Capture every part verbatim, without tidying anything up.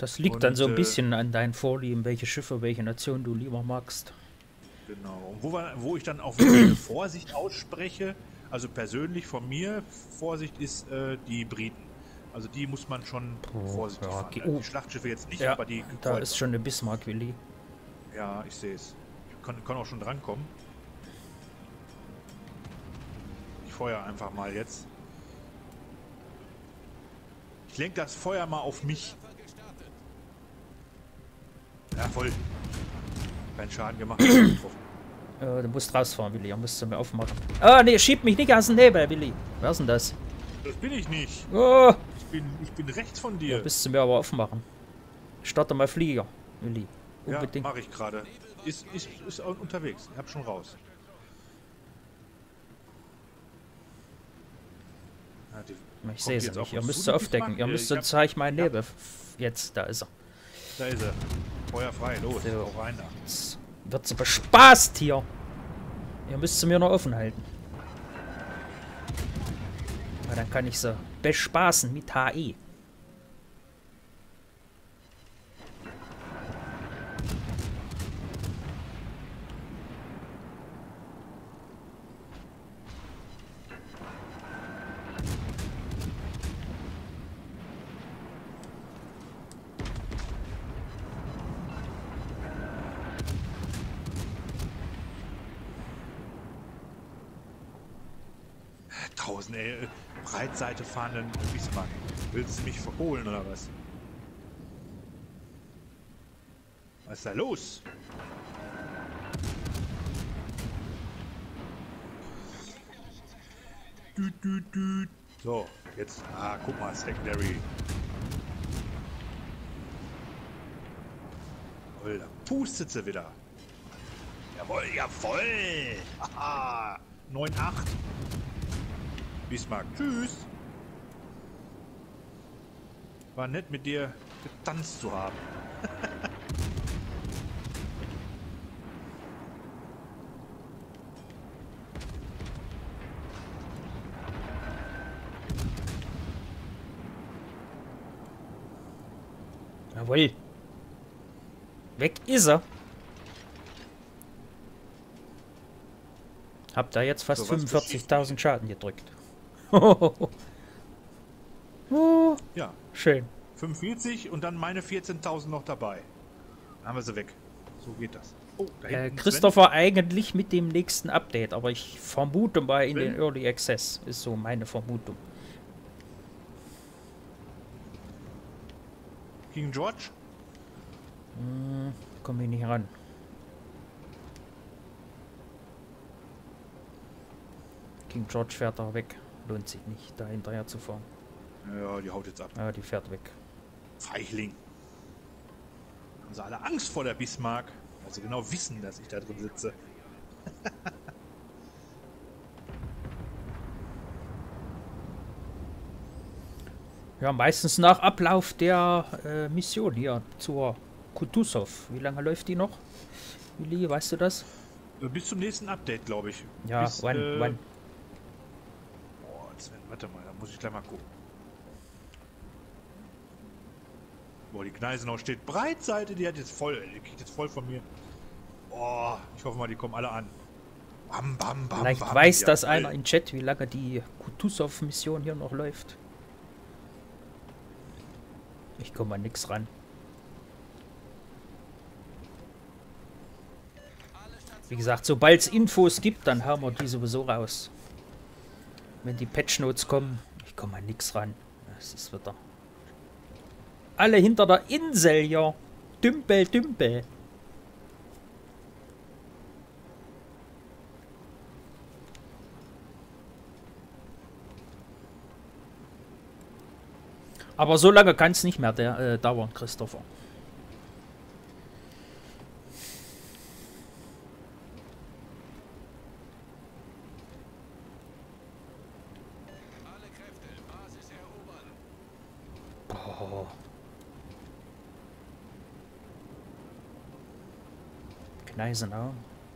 Das liegt Und, dann so ein äh, bisschen an deinen Vorlieben, welche Schiffe, welche Nation du lieber magst. Genau. Und wo, wir, wo ich dann auch wirklich eine Vorsicht ausspreche, also persönlich von mir, Vorsicht ist äh, die Briten. Also die muss man schon Oh, vorsichtig ja, fahren. ge- Die oh, Schlachtschiffe jetzt nicht, ja, aber die da ist Kreuzer. schon eine Bismarck, Willi. Ja, ich sehe es. Ich kann, kann auch schon drankommen. Ich feuer einfach mal jetzt. Ich lenke das Feuer mal auf mich. Ja, voll. Keinen Schaden gemacht, getroffen. Äh, du musst rausfahren, Willi. Da musst du mir aufmachen. Ah, nee, schieb mich nicht aus dem Nebel, Willi. Wer ist denn das? Das bin ich nicht. Oh, Ich bin, ich bin rechts von da dir. bist du mir aber aufmachen. Starte mal Flieger, Willi. Ja, Unbedingt. mache ich gerade. Ist, ist, ist auch unterwegs. Ich hab schon raus. Ja, die Ich kommt sehe sie jetzt nicht. auf Ihr uns müsst zu, sie die aufdecken. Bismarck? Ihr Äh, müsst, ich sonst hab- zeige ich meinen ja. Nebel. Jetzt, da ist er. Da ist er. Feuer frei, los. So. Hau rein da. Jetzt wird sie bespaßt hier. Ihr müsst sie mir noch offen halten. Na, dann kann ich sie bespaßen mit H E. Tausend, ey. Breitseite fahrenden Bismarck. Willst du mich verholen oder was? Was ist da los? Düt, düt, düt. So, jetzt. Ah, guck mal, Secondary. Jawohl, da pustet sie wieder. Jawohl, jawohl. Haha. neun acht. Bismarck, tschüss. War nett mit dir getanzt zu haben. Jawohl. Weg ist er. Hab da jetzt fast So, was fünfundvierzigtausend Schaden gedrückt. oh, Ja, schön. fünfundvierzig und dann meine vierzehntausend noch dabei. Dann haben wir sie weg. So geht das. Oh, da Äh, hinten Christopher eigentlich mit dem nächsten Update, aber ich vermute mal in Sven? den Early Access. Ist so meine Vermutung. Sven. King George. Hm, komm ich nicht ran. King George fährt da weg. Lohnt sich nicht, da hinterher zu fahren. Ja, die haut jetzt ab. Ja, die fährt weg. Feigling. Haben sie alle Angst vor der Bismarck, weil sie genau wissen, dass ich da drin sitze. Ja, meistens nach Ablauf der äh, Mission hier zur Kutuzov. Wie lange läuft die noch? Willi, weißt du das? Äh, Bis zum nächsten Update, glaube ich. Ja, Bis, wann, äh, wann? Boah, Sven, warte mal, da muss ich gleich mal gucken. Boah, die Gneisenau steht Breitseite, die hat jetzt voll, die kriegt jetzt voll von mir. Boah, ich hoffe mal, die kommen alle an. Bam, bam, bam, Vielleicht bam, weiß das jawohl. einer im Chat, wie lange die Kutuzov-Mission hier noch läuft. Ich komme an nix ran. Wie gesagt, sobald es Infos gibt, dann haben wir die sowieso raus. Wenn die Patchnotes kommen, ich komme an nix ran. Das ist wieder... Alle hinter der Insel, ja. Dümpel, Dümpel. Aber so lange kann es nicht mehr der, äh, dauern, Christopher. Boah. Gneisenau.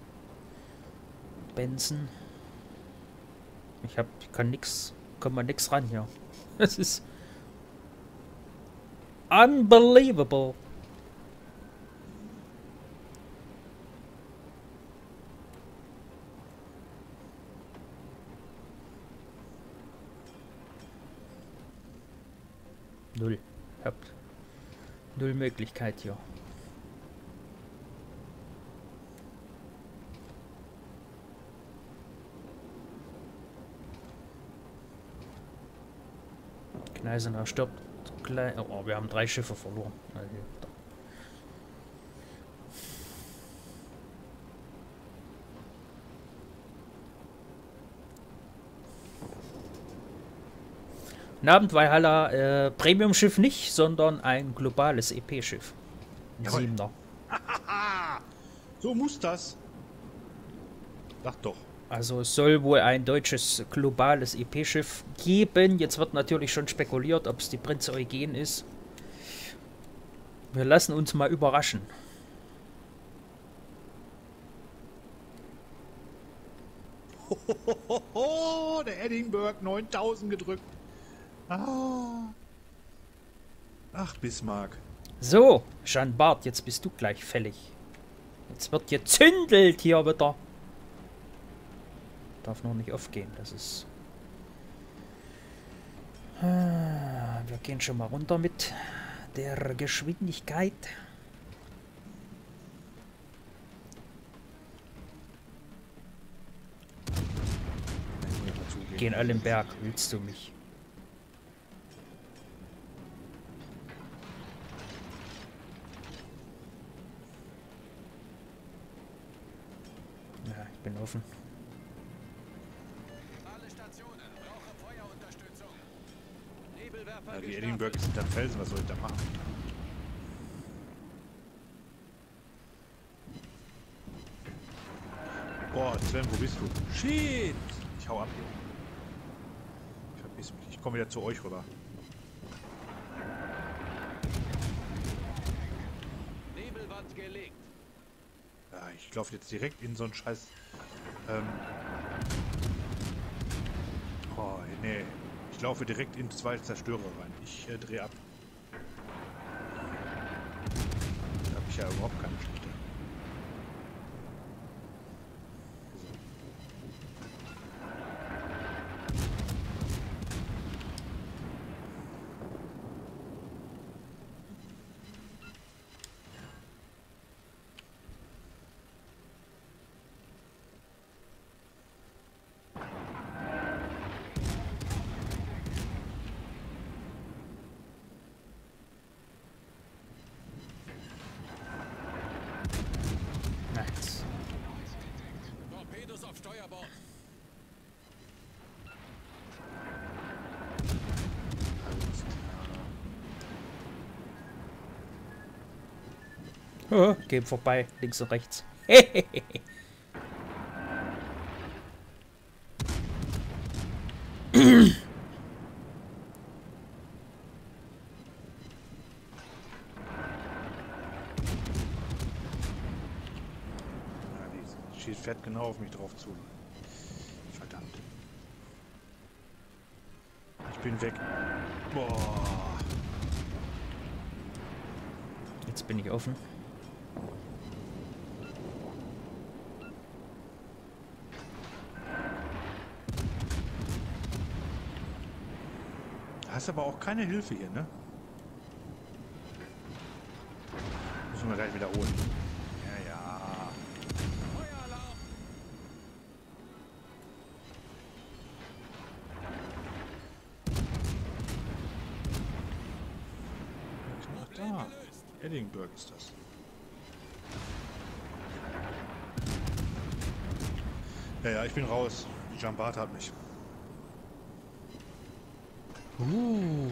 Benson. Ich hab, ich kann nix, kann man nix ran hier. Das ist... Unbelievable. Null. Habt null Möglichkeit hier. Gneisenau stirbt gleich. Oh, wir haben drei Schiffe verloren. Guten Abend, Valhalla. Äh, Premium-Schiff nicht, sondern ein globales E P-Schiff. Ein Jawohl. Siebener. So muss das. Sag doch. Also es soll wohl ein deutsches globales E P-Schiff geben. Jetzt wird natürlich schon spekuliert, ob es die Prinz Eugen ist. Wir lassen uns mal überraschen. Hohoho, der Edinburgh neuntausend gedrückt. Ah. Ach, Bismarck. So, Jean Bart, jetzt bist du gleich fällig. Jetzt wird gezündelt hier wieder. Darf noch nicht aufgehen, das ist... Ah, wir gehen schon mal runter mit der Geschwindigkeit. Gehen alle im Berg, willst du mich? Ja, ich bin offen. Ja, die Edinburgh sind am Felsen, was soll ich da machen? Boah, Sven, wo bist du? Shit! Ich hau ab hier. Ich verpiss mich. Ich komme wieder zu euch rüber. Nebelwand gelegt. Ja, ich laufe jetzt direkt in so einen Scheiß. Ähm. Oh, nee. Ich laufe direkt in zwei Zerstörer rein. Ich äh, drehe ab. Da habe ich ja überhaupt keine Schnitte. Nice. Torpedos auf Steuerbord. Oh, gehen vorbei, links und rechts. Die fährt genau auf mich drauf zu. Verdammt. Ich bin weg. Boah. Jetzt bin ich offen. Hast aber auch keine Hilfe hier, ne? Müssen wir gleich wiederholen. Ja, ja. Feueralarm. Ach da. Edinburgh ist das. Ja, ja, ich bin raus. Die Jean Bart hat mich. Uh.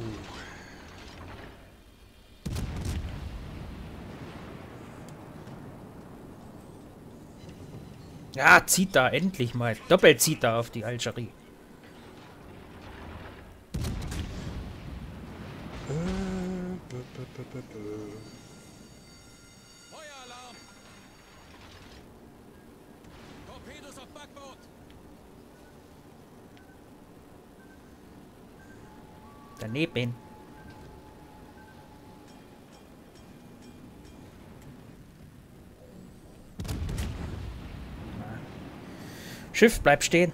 Ja, zieht da endlich mal. Doppelt zieht da auf die Algerie. Feueralarm. Torpedos auf Backbord. Daneben. Schiff, bleib stehen.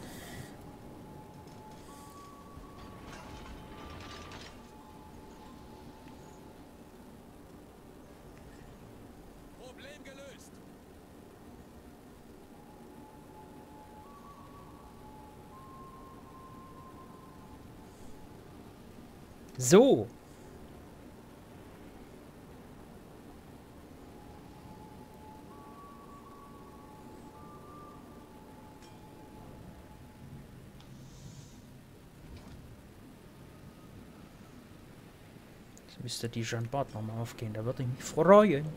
Problem gelöst. So. Jetzt müsste die Jean Bart nochmal aufgehen. Da würde ich mich freuen.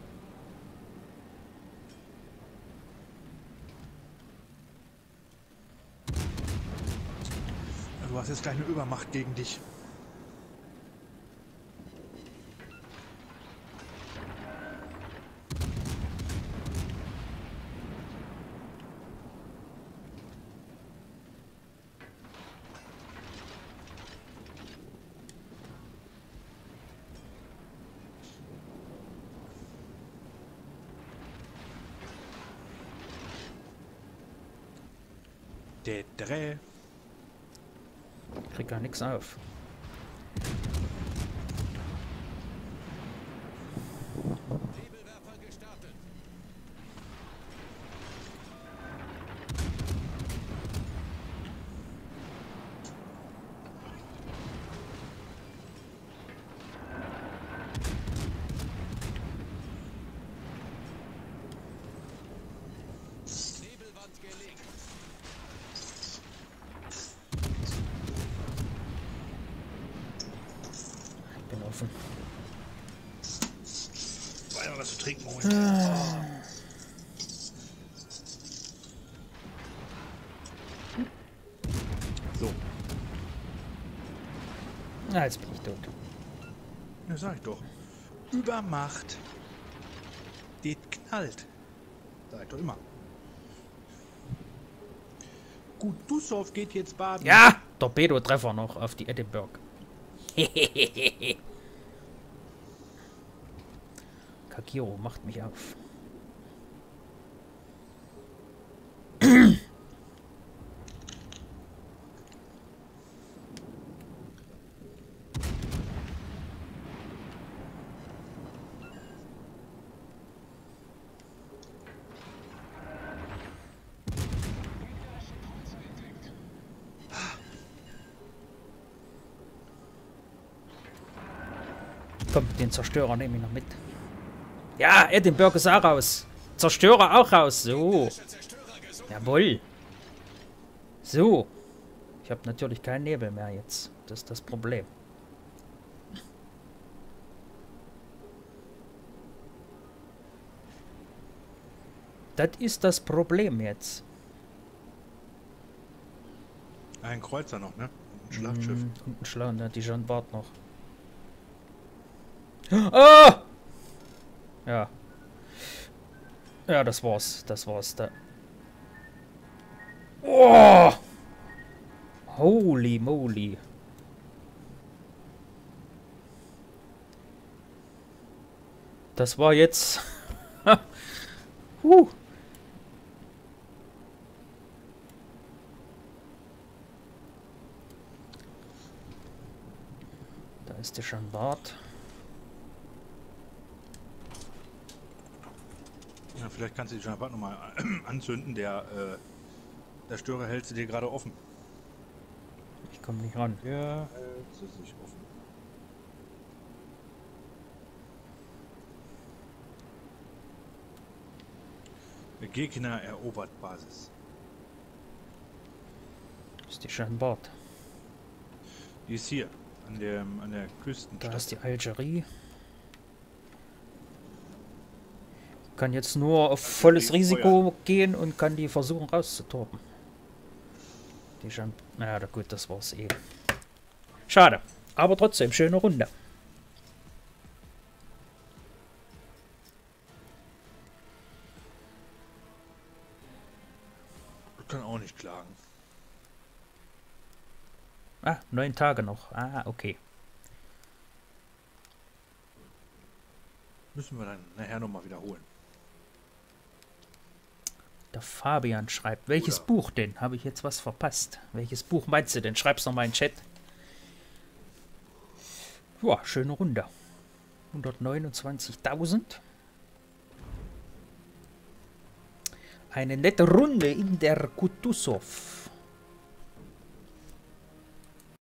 Du hast jetzt gleich eine Übermacht gegen dich. Der Dreh. Krieg gar nichts auf. Nebelwerfer gestartet. Nebelwand gelegt. Ich bin offen. Weiter was zu trinken holen. So, Ah, jetzt bin ich tot. ja, sag ich doch. Übermacht. Die knallt. Sag ich doch immer. Gut, Dussow geht jetzt baden. Ja! Torpedo-Treffer noch auf die Edinburgh. Kakiro macht mich auf. Komm, den Zerstörer nehme ich noch mit. Ja, Edinburgh ist auch raus. Zerstörer auch raus. So. Jawohl. So. Ich habe natürlich keinen Nebel mehr jetzt. Das ist das Problem. Das ist das Problem jetzt. Ein Kreuzer noch, ne? Ein Schlachtschiff. Mm, und ein Schlau, ne? Die Jean Bart noch. Ah! Ja. Ja, das war's. Das war's. Da. Oh! Holy moly. Das war jetzt. huh. Da ist der Jean Bart. Ja, vielleicht kannst du die Jean Bart nochmal anzünden. Der, äh, der Störer hält sie dir gerade offen. Ich komme nicht ran. Ja, hält sie sich offen. Der Gegner erobert Basis. Das ist die Jean Bart. Die ist hier, an der, an der Da Küstenstadt. ist die Algerie. Kann jetzt nur auf volles Risiko gehen und kann die versuchen rauszutorben. Die Jean... Na ja, gut, das war's eh. Schade. Aber trotzdem, schöne Runde. Ich kann auch nicht klagen. Ah, neun Tage noch. Ah, okay. Müssen wir dann nachher nochmal wiederholen. Der Fabian schreibt. Welches Oder? Buch denn? Habe ich jetzt was verpasst? Welches Buch meinst du denn? Schreib's noch mal in den Chat. Ja, schöne Runde. hundertneunundzwanzigtausend. Eine nette Runde in der Kutusow.